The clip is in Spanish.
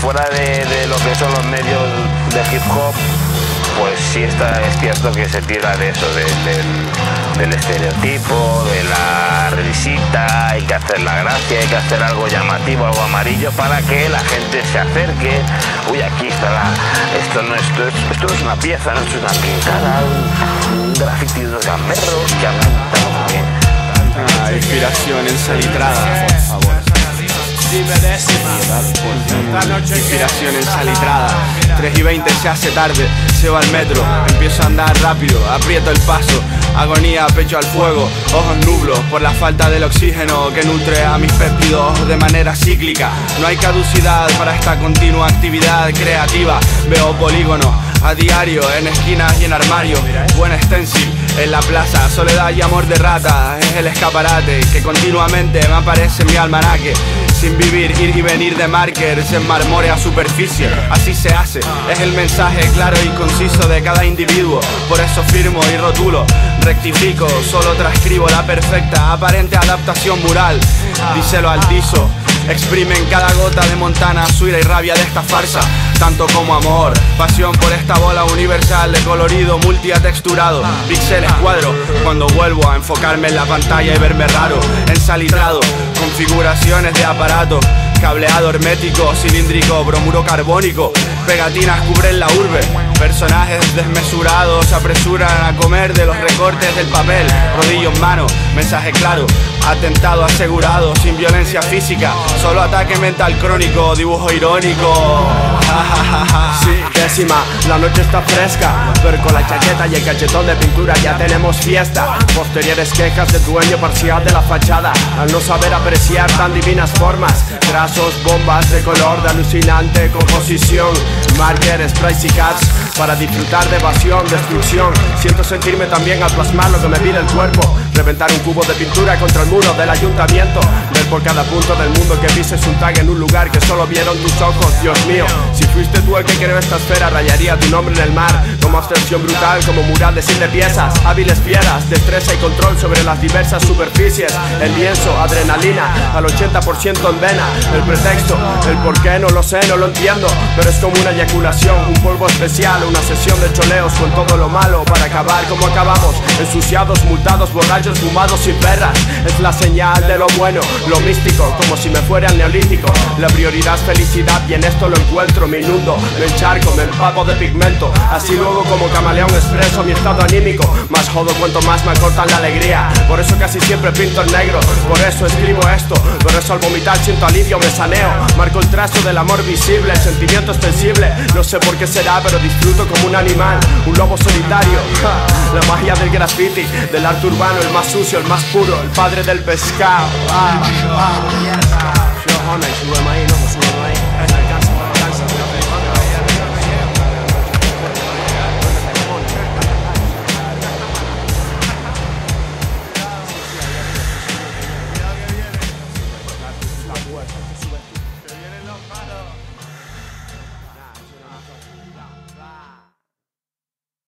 fuera de lo que son los medios de hip hop, pues sí es cierto que se tira de eso, del estereotipo, de la risita, hay que hacer la gracia, hay que hacer algo llamativo, algo amarillo para que la gente se acerque. Uy, aquí está esto no es una pieza, no es una pintada, un graffiti de unos gamberros que han pintado bien. Inspiración ensalitrada, por favor. Inspiración ensalitrada. 3:20 se hace tarde, se va al metro, empiezo a andar rápido, aprieto el paso, agonía, pecho al fuego, ojos nublos por la falta del oxígeno que nutre a mis péptidos de manera cíclica. No hay caducidad para esta continua actividad creativa. Veo polígonos a diario en esquinas y en armarios. Buen stencil en la plaza, soledad y amor de rata es el escaparate que continuamente me aparece en mi almanaque. Sin vivir, ir y venir de markers en marmórea superficie. Así se hace, es el mensaje claro y conciso de cada individuo. Por eso firmo y rotulo, rectifico, solo transcribo la perfecta aparente adaptación mural. Díselo al tizo, exprimen cada gota de Montana su ira y rabia de esta farsa. Tanto como amor, pasión por esta bola universal de colorido multiatexturado. Píxeles cuadro, cuando vuelvo a enfocarme en la pantalla y verme raro. Ensalitrado, configuraciones de aparato, cableado hermético, cilíndrico, bromuro carbónico. Pegatinas cubren la urbe, personajes desmesurados se apresuran a comer de los recortes del papel. Rodillo en mano, mensaje claro, atentado asegurado, sin violencia física, solo ataque mental crónico, dibujo irónico. Sí, décima, la noche está fresca, pero con la chaqueta y el cachetón de pintura ya tenemos fiesta. Posteriores quejas de dueño parcial de la fachada, al no saber apreciar tan divinas formas. Trazos, bombas de color de alucinante composición, marker, sprays y caps para disfrutar de evasión, destrucción. Siento sentirme también al plasmar lo que me pide el cuerpo. Reventar un cubo de pintura contra el muro del ayuntamiento. Ver por cada punto del mundo que pises un tag en un lugar que solo vieron tus ojos. Dios mío, si fuiste tú el que creó esta esfera, rayaría tu nombre en el mar. Como abstracción brutal, como mural de 7 piezas. Hábiles fieras, destreza y control sobre las diversas superficies. El lienzo, adrenalina, al 80% en vena. El pretexto, el por qué no lo sé, no lo entiendo, pero es como una eyaculación, un polvo especial, una sesión de choleos con todo lo malo para acabar como acabamos, ensuciados, multados, borrachos, fumados sin perras. Es la señal de lo bueno, lo místico, como si me fuera el neolítico. La prioridad es felicidad y en esto lo encuentro. Me inundo, me encharco, me empapo de pigmento. Así luego como camaleón expreso mi estado anímico. Más jodo cuanto más me acortan la alegría. Por eso casi siempre pinto en negro, por eso escribo esto. Por eso al vomitar siento alivio, me saneo. Marco el trazo del amor visible, sentimiento extensible. No sé por qué será, pero disfruto como un animal, un lobo solitario. La magia del graffiti, del arte urbano, el más sucio, el más puro, el padre del pescado.